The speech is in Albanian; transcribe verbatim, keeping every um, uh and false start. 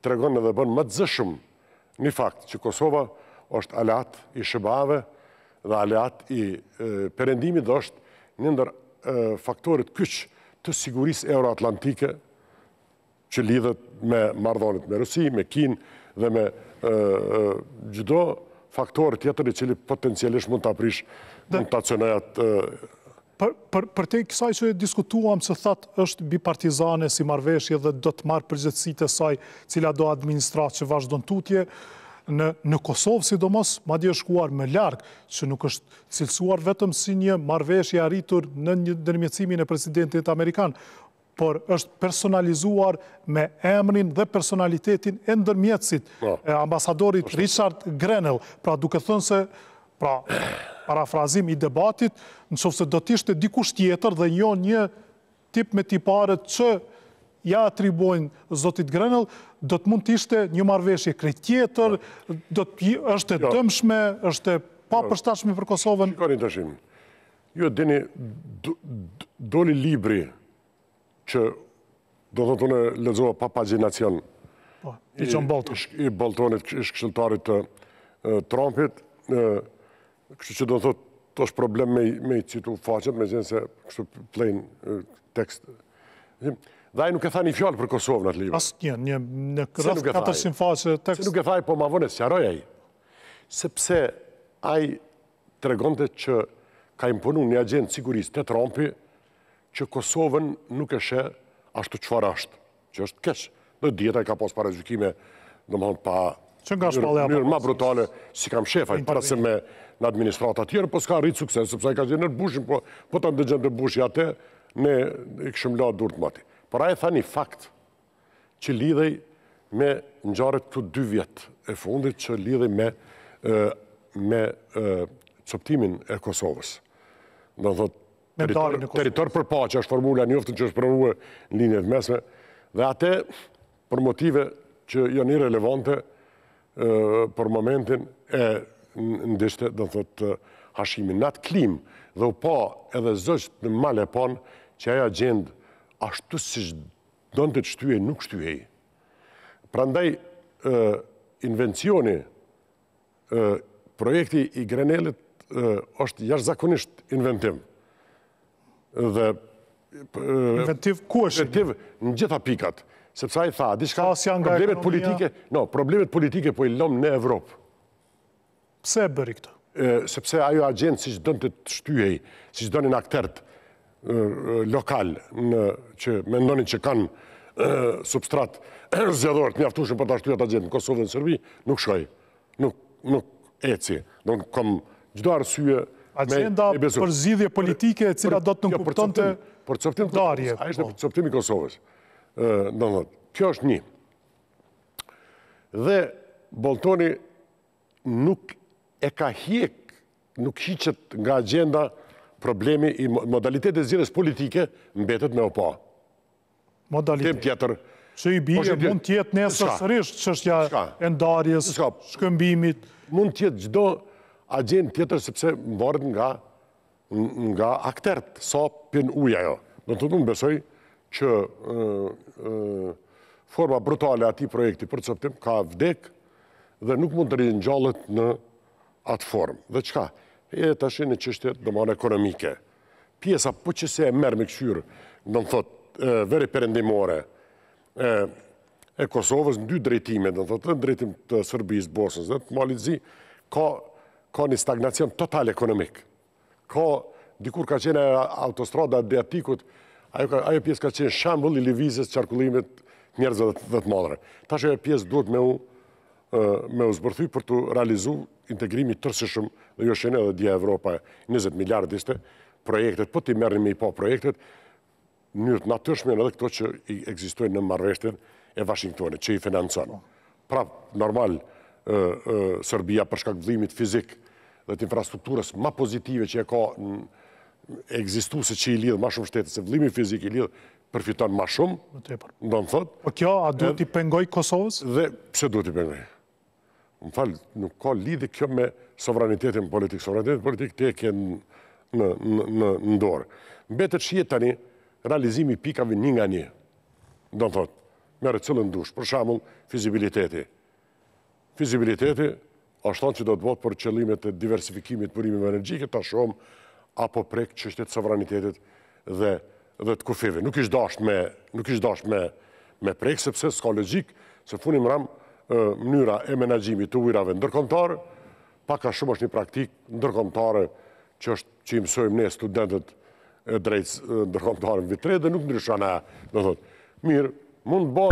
tregon edhe bën më të zëshëm një fakt që Kosova është aleat i S B A-ve dhe aleat i perëndimit dhe është një ndër faktorit kyç të sigurisë euroatlantike që lidhet me marrëdhëniet me Rusi, me Kinë dhe me çdo faktor tjetër i cili potencialisht mund të aprish mund të acionojat. Për, për, për te kësaj që diskutuam se thatë është bipartizane si marrëveshje dhe do të marrë përgjegjësitë e saj cila do administratë që vazhdon tutje, në, në Kosovë sidomos, madje është shkuar më larg, që nuk është cilësuar vetëm si një marrëveshje arritur në një ndërmjetësimin e presidentit amerikan, por është personalizuar me emrin dhe personalitetin e ndërmjetësit, no. e ambasadorit Richard Grenell, pra duke thënë se pra, parafrazim i debatit, nëse do të ishte dikush tjetër dhe jo një tip me tiparet që ja atribojnë zotit Grenell, do të mund të ishte një marrëveshje krejt tjetër, do të është e jo. dëmshme, është e papërshtatshme për Kosovën. Shikoni tashim. Ju dini do, doli libri që do të thonë lexova pa paginacion. Po, i John Bolton. I, i Boltonit, ish këshilltarit të uh, Trumpit, uh, kështu që do të thotë, to është problem me, me i citu faqet, me gjenë se kështu plain uh, tekst. Dhe ai nuk e tha një fjalë për Kosovën atë libër. Asnjë, një në rreth katërqind faqe tekst. Se nuk e tha, po ma vone sqaroi ai. Sepse ai tregonte që ka imponu një agent sigurisë te Trumpi që Kosovën nuk e sheh ashtu çfarë është, që është keq. Dhe dieta ai ka pas paragjykime, domethënë pa që nga shpallja mënyrë më brutale si kam shefa, para se me në administrata tjerë, po s'ka rritë sukses, sepse ai ka qenë në Bushin, po po ta ndëgjën të Bushi atë, ne i kishim la dur të mati. Por ai tha një fakt që lidhej me ngjarjet këtu dy vjet e fundit, që lidhej me me coptimin e Kosovës. Do të thotë Territor, territor për paqe është formula e njoftën që është pranuar në linjet mesme, dhe atë për motive që janë irrelevante për momentin e ndishte, do të thotë Hashimin. Në atë klim dhe u pa edhe zështë në mal e pan që ajo agent ashtu si donte të shtyhej, nuk shtyhej. Prandaj invencioni, projekti i Grenellit është jashtëzakonisht inventiv. Dhe inventiv ku është? Inventiv në gjitha pikat, sepse ai tha, diçka problemet politike, no, problemet politike po i lëm në Evropë. Pse e bëri këtë? Sepse ajo agent siç donte të shtyhej, siç donin aktert lokal në që mendonin që kanë substrat zgjedhor të mjaftueshëm për ta shtyhur atë agent në Kosovë dhe në Serbi, nuk shkoi. Nuk nuk eci. Do të kom çdo arsye. Agenda për zgjidhje politike e cila do të nënkuptonte për coptim darje. Ai është për coptimin e Kosovës. Ë, do të thotë, kjo është një. Dhe Boltoni nuk e ka hiq, nuk hiqet nga agenda problemi i modalitetit e zgjedhjes politike, mbetet me o pa. Modalitet tjetër që i bie mund të jetë nesërsisht çështja e ndarjes, shkëmbimit, mund të jetë çdo agent tjetër, sepse mbaret nga nga aktert, sa pin uja jo. Do të thotë, unë besoj që forma brutale e atij projekti për coptim ka vdek dhe nuk mund të ringjallet në atë formë. Dhe çka? E tash në çështje domosdoshmë ekonomike. Pjesa po që se e merr me këshyrë, do të thotë veri perëndimore e e Kosovës në dy drejtime, do të thotë në drejtim të Serbisë, Bosnës dhe të Malit Zi, ka ka një stagnacion total ekonomik. Ka, dikur ka qenë autostrada Adriatikut, ajo, ajo pjesë ka qenë shembull i lëvizjes qarkullimit njerëzve dhe të madhre. Tash ajo pjesë duhet me u, me u zbërthy për të realizu integrimi tërësishëm, dhe jo shenë edhe dje Evropa, njëzet miliard ishte, projektet, po ti merrin me i pa projektet, njërët natyrshme edhe këto që i ekzistojnë në marrëveshjen e Washingtonit, që i financon. Pra, normal, Serbia për shkak vëllimit fizik dhe të infrastrukturës ma pozitive që e ka ekzistuese që i lidh ma shumë shtete, se vëllimi fizik i lidh përfiton ma shumë, do në thot. Po kjo, a duhet i pengoj Kosovës? Dhe pse duhet i pengoj? Më falë, nuk ka lidhje kjo me sovranitetin politik. Sovranitetin politik te e ke në ndorë. Mbetet shihet tani realizimi i pikave një nga një. Do në thot, merë cilën dush. Për shembull, fizibiliteti. Fizibiliteti është thonë që do të botë për qëllimet e diversifikimit burimeve energjike, ta shumë, apo prek çështjet sovranitetit dhe, dhe të kufive. Nuk ishtë dasht me, nuk ishtë dasht me, me prek, sepse s'ka logjik, se funim ram mënyra e menaxhimit të ujrave ndërkombëtar, pak a shumë është një praktik ndërkombëtare që është që i mësojmë ne studentët e drejtës ndërkombëtare në vit tre dhe nuk ndryshon e, do thotë, mirë, mund të